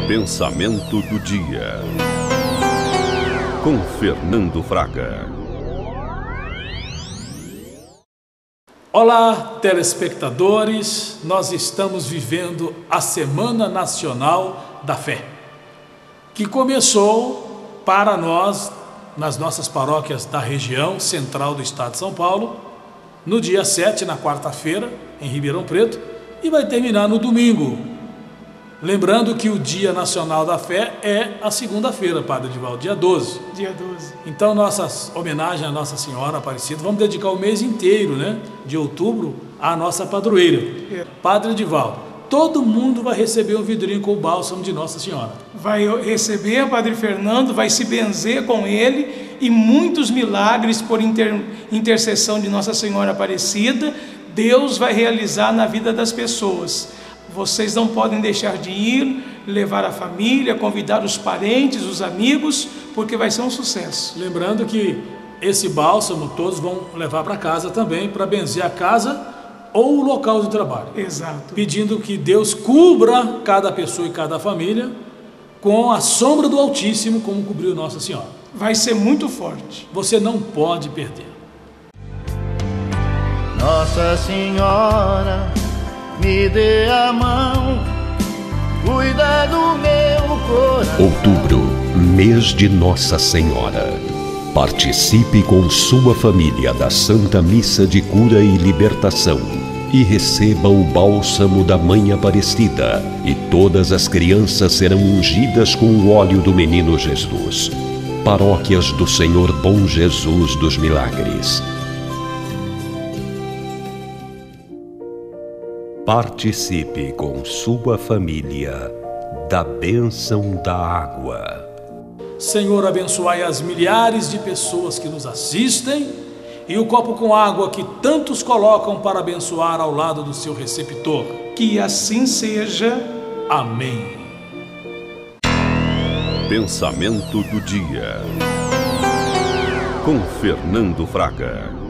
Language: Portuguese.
Pensamento do dia, com Fernando Fraga. Olá, telespectadores, nós estamos vivendo a Semana Nacional da Fé, que começou para nós, nas nossas paróquias da região central do estado de São Paulo, no dia 7, na quarta-feira, em Ribeirão Preto, e vai terminar no domingo. Lembrando que o Dia Nacional da Fé é a segunda-feira, Padre Edivaldo, dia 12. Dia 12. Então, nossa homenagem à Nossa Senhora Aparecida, vamos dedicar o mês inteiro, de outubro, à nossa padroeira. Padre Edivaldo, todo mundo vai receber um vidrinho com o bálsamo de Nossa Senhora. Vai receber, Padre Fernando, vai se benzer com ele e muitos milagres por intercessão de Nossa Senhora Aparecida, Deus vai realizar na vida das pessoas. Vocês não podem deixar de ir, levar a família, convidar os parentes, os amigos, porque vai ser um sucesso. Lembrando que esse bálsamo todos vão levar para casa também, para benzer a casa ou o local de trabalho. Exato. Pedindo que Deus cubra cada pessoa e cada família com a sombra do Altíssimo, como cobriu Nossa Senhora. Vai ser muito forte. Você não pode perder. Nossa Senhora, me dê a mão, cuida do meu coração. Outubro, mês de Nossa Senhora. Participe com sua família da Santa Missa de Cura e Libertação e receba o bálsamo da Mãe Aparecida, e todas as crianças serão ungidas com o óleo do Menino Jesus. Paróquias do Senhor Bom Jesus dos Milagres. Participe com sua família da bênção da água. Senhor, abençoai as milhares de pessoas que nos assistem e o copo com água que tantos colocam para abençoar ao lado do seu receptor. Que assim seja. Amém. Pensamento do dia, com Fernando Fraga.